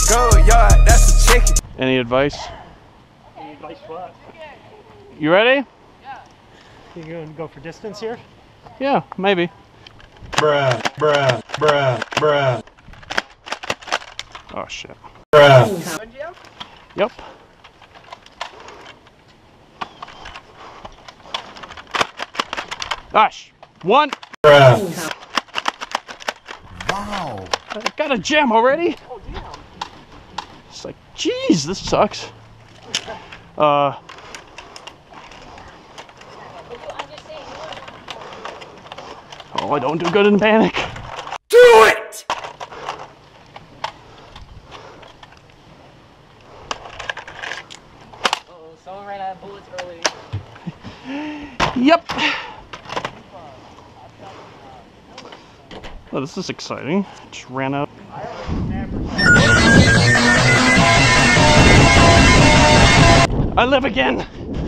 Go yard, that's a chicken. Any advice? Any advice what? You ready? Yeah. You gonna go for distance here? Yeah, maybe. Bruh, bruh, bruh, bruh. Oh shit. Bruh. Yep. Gosh, one. Bruh. Wow. I got a gem already. Oh damn. It's like, geez, this sucks. Oh, I don't do good in panic. Do it! Uh-oh, someone ran out of bullets early. Yep. Oh, this is exciting. Just ran out. I live again.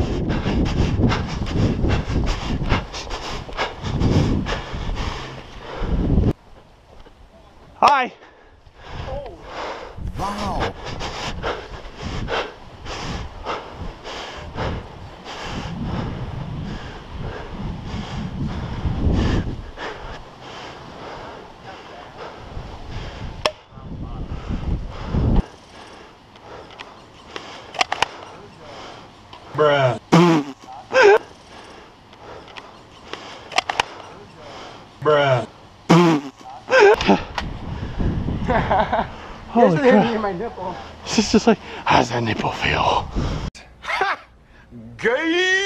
Hi. Oh. Wow. Bruh. Bruh. Holy crap. My nipple. It's just like, how's that nipple feel? Gay!